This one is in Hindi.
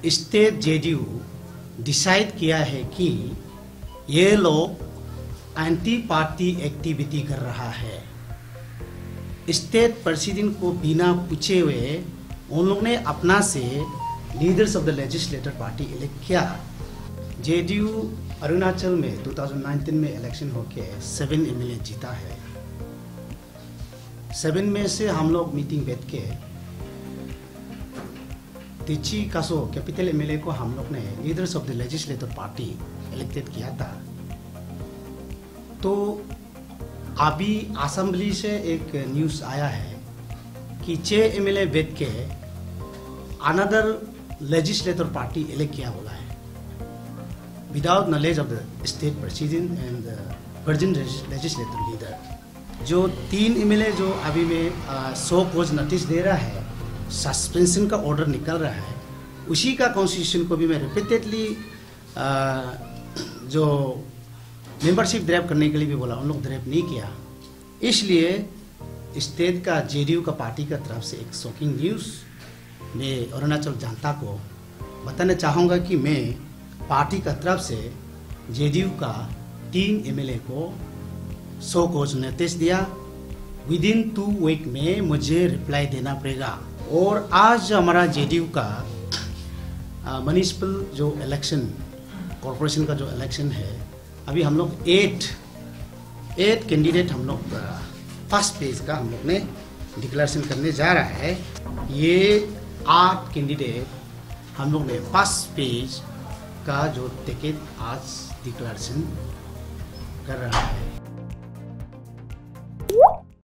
स्टेट जेडीयू डिसाइड किया है कि ये लोग एंटी पार्टी एक्टिविटी कर रहा है। स्टेट प्रेसिडेंट को बिना पूछे हुए उन लोग ने अपना से leaders of the legislator party elect किया। जेडीयू अरुणाचल में 2019 में इलेक्शन होके 7 एमएलए जीता है। 7 में से हम लोग मीटिंग बैठ के तिची कासो कैपिटल एमएलए को हम लोग ने leaders of the legislator party elected किया था। तो अभी असेंबली से एक न्यूज़ आया है कि 6 एमएलए बैठ के अनदर लेजिस्लेटर पार्टी इलेक्ट किया बोला है without knowledge of the state president and virgin legislator leader. जो 3 एमएलए जो अभी में सो कोज नोटिस दे रहा है, सस्पेंशन का ऑर्डर निकल रहा है, उसी का कॉन्स्टिट्यूशन को भी मैं रिपीटेडली जो मेंबरशिप ड्राइव करने के लिए भी बोला, उन लोग ड्राइव नहीं किया। इसलिए स्टेट का जेडीयू का पार्टी का तरफ से एक शॉकिंग न्यूज़ मैं अरुणाचल जनता को बताना चाहूँगा कि मैं पार्टी का तरफ से जेडीयू का 3 एमएलए को सो कोज नोटिस दिया। विदिन 2 वीक में मुझे रिप्लाई देना पड़ेगा। और आज हमारा जेडीयू का म्युनिसिपल जो इलेक्शन, कॉरपोरेशन का जो इलेक्शन है, अभी हम लोग 8 कैंडिडेट हम लोग फर्स्ट पेज का हम लोग ने डिक्लेरेशन करने जा रहा है। ये 8 कैंडिडेट हम लोग ने फर्स्ट पेज का जो टिकट आज डिक्लेरेशन कर रहा है।